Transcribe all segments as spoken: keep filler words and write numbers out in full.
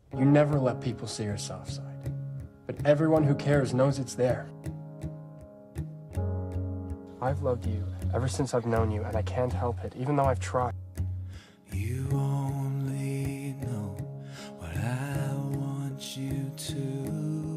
You never let people see your soft side. But everyone who cares knows it's there. I've loved you ever since I've known you, and I can't help it, even though I've tried. You only know what I want you to.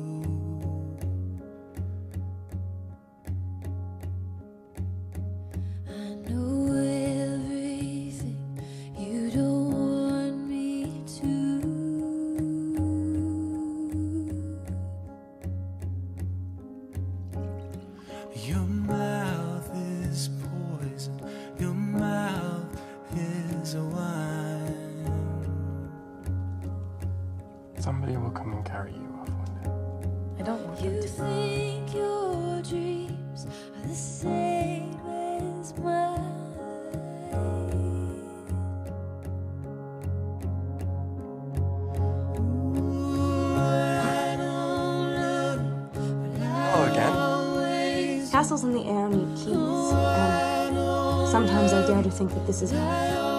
Your mouth is poison, your mouth is a wine. Somebody will come and carry you off one day. I don't want them You to. think your dreams are the same as mine. Hello again. Castles in the air need keys, and sometimes I dare to think that this is mine.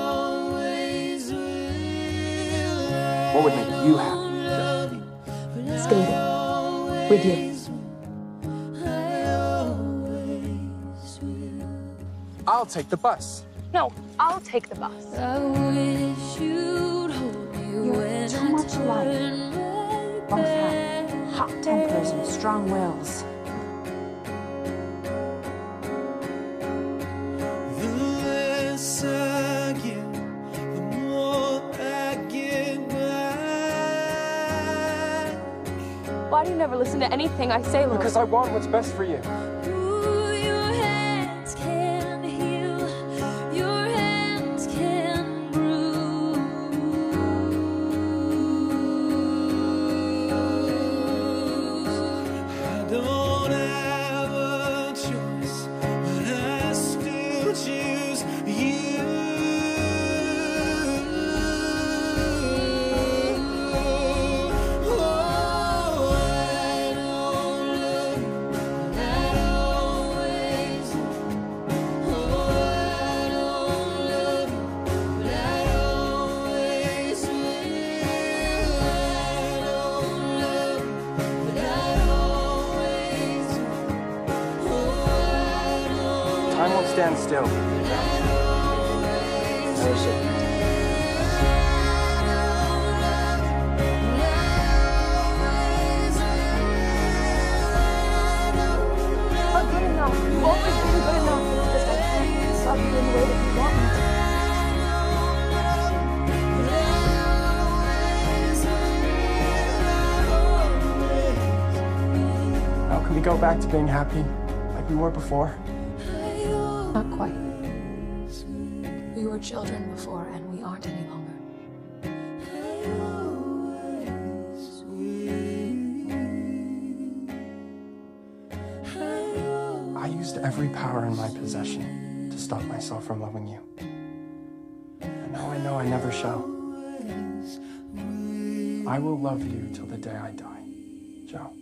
What would make you happy, Jo? Skating. With you. I'll take the bus. No, I'll take the bus. I wish you'd hold me You're when too I much alike. turn my Both back. have hot tempers and strong wills. The less I give, the more I get back. Why do you never listen to anything I say, Laurie? Because I want what's best for you. Ooh, your hands can heal, your hands can bruise. I don't have a choice, but I still choose you. Oh, I don't love you, but I always do. Oh, I don't love you, but I always will. I don't love you, but I always do. Oh, I don't Time won't stand still. So should we. But good enough. You've always been good enough. It's just I can't love you in the way that you want me to. Now, can we go back to being happy like we were before? Not quite. We were children before, and we aren't any longer. I used every power in my possession to stop myself from loving you. And now I know I never shall. I will love you till the day I die, Jo.